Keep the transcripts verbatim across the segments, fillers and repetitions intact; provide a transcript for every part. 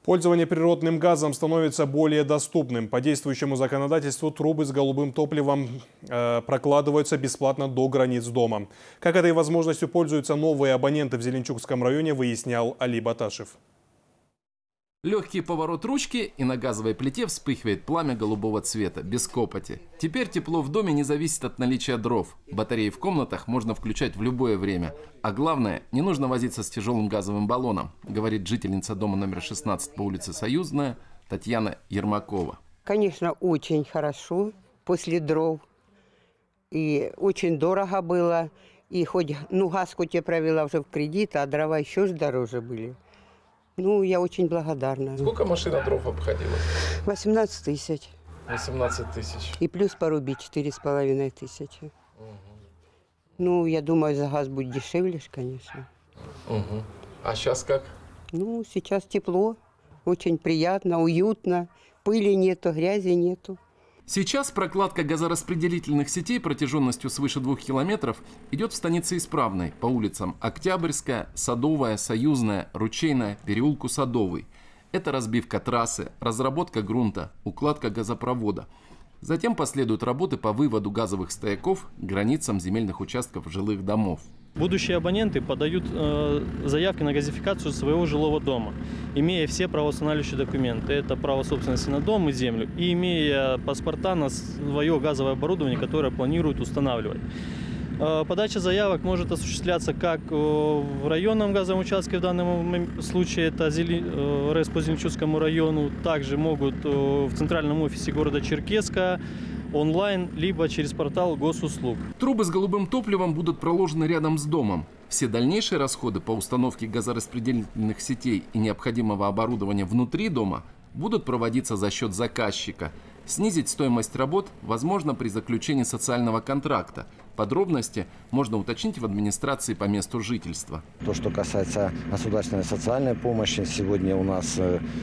Пользование природным газом становится более доступным. По действующему законодательству трубы с голубым топливом э, прокладываются бесплатно до границ дома. Как этой возможностью пользуются новые абоненты в Зеленчукском районе, выяснял Али Баташев. Легкий поворот ручки, и на газовой плите вспыхивает пламя голубого цвета, без копоти. Теперь тепло в доме не зависит от наличия дров. Батареи в комнатах можно включать в любое время. А главное, не нужно возиться с тяжелым газовым баллоном, говорит жительница дома номер шестнадцать по улице Союзная Татьяна Ермакова. Конечно, очень хорошо после дров. И очень дорого было. И хоть, ну, газ хоть я провела уже в кредит, а дрова еще же дороже были. Ну, я очень благодарна. Сколько машина дров обходилась? восемнадцать тысяч. восемнадцать тысяч. И плюс порубить четыре с половиной тысячи. Угу. Ну, я думаю, за газ будет дешевле, конечно. Угу. А сейчас как? Ну, сейчас тепло, очень приятно, уютно. Пыли нету, грязи нету. Сейчас прокладка газораспределительных сетей протяженностью свыше двух километров идет в станице исправной по улицам Октябрьская, Садовая, Союзная, Ручейная, переулку Садовый. Это разбивка трассы, разработка грунта, укладка газопровода. Затем последуют работы по выводу газовых стояков к границам земельных участков жилых домов. Будущие абоненты подают э, заявки на газификацию своего жилого дома, имея все правоустанавливающие документы. Это право собственности на дом и землю, и имея паспорта на свое газовое оборудование, которое планируют устанавливать. Э, подача заявок может осуществляться как э, в районном газовом участке, в данном случае это Зеле... э, РЭС по Зеленчукскому району, также могут э, в центральном офисе города Черкесска, онлайн, либо через портал госуслуг. Трубы с голубым топливом будут проложены рядом с домом. Все дальнейшие расходы по установке газораспределительных сетей и необходимого оборудования внутри дома будут проводиться за счет заказчика. Снизить стоимость работ возможно при заключении социального контракта. Подробности можно уточнить в администрации по месту жительства. То, что касается государственной социальной помощи, сегодня у нас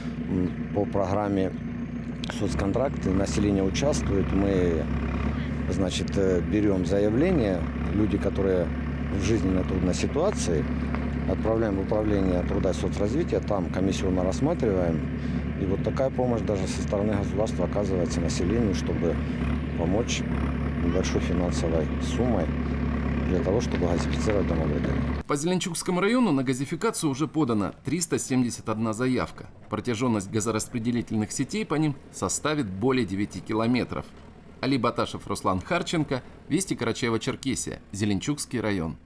по программе соцконтракты, население участвует, мы, значит, берем заявление, люди, которые в жизненно трудной ситуации, отправляем в управление труда и соцразвития, там комиссионно рассматриваем, и вот такая помощь даже со стороны государства оказывается населению, чтобы помочь небольшой финансовой суммой для того, чтобы газифицировать домовладение. По Зеленчукскому району на газификацию уже подано триста семьдесят одна заявка. Протяженность газораспределительных сетей по ним составит более девяти километров. Али Баташев, Руслан Харченко, Вести Карачаево-Черкесия, Зеленчукский район.